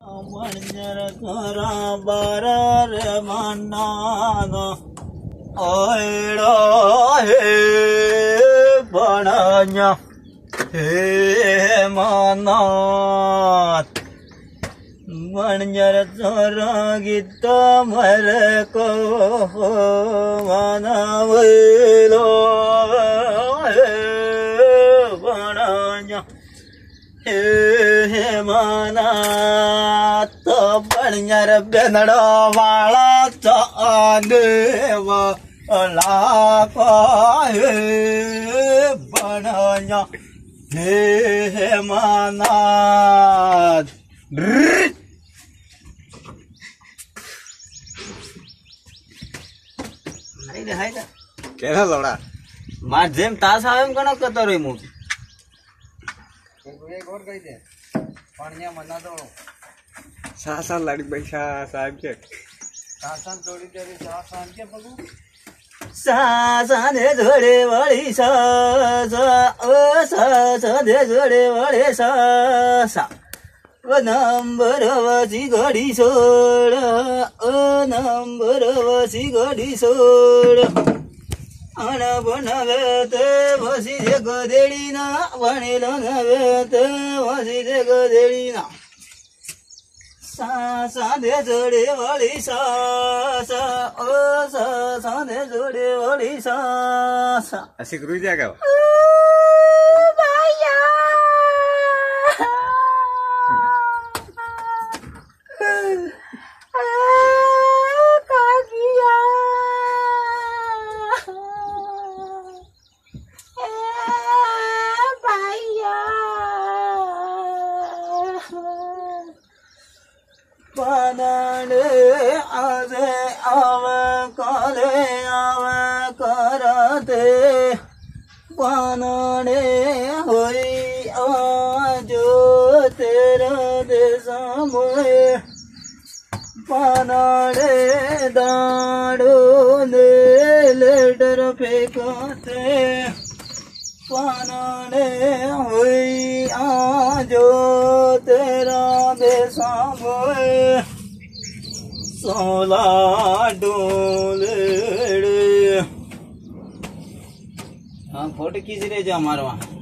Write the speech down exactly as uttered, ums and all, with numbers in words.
मंजर करा बार मनाना ओड़ा हे बनाया हे मनात मंजर करा गीत मर को मनावेलो बनाया हे मना तो बणियार बेनड़ो वाला चांदेव लाको हे बनाया हे मना हाय हाय केना लोड़ा मार जेम तास आवेम कनो कतरो मु एक और कही दे पानिया मना दो सासा लड़ी बैठा साहब के सासन थोड़ी देर सासन के पगू सासन जोड़े वाली सा सा ओ सा सा दे जोड़े वाले सा सा ओ नंबर वासी घड़ी सोड़ ओ नंबर वासी घड़ी सोड़ आना बनवे ते वसी दे गदेड़ी ना बनेलो नवे ते वसी दे गदेड़ी ना सा सा दे जोड़े वाली सा सा ओ सा सा दे जोड़े वाली सा सा ऐसे करू जाएगा भैया पानाने आजे आवे काले आवे कराते पानाने होई आजो तेरा देसा मोए पानाने दाड़ो ने लेटर फेंकाते पानाने होई आजो तेरा देसा मोए सोला डोले हाँ फोटो खींच रहे जो हमारे वहाँ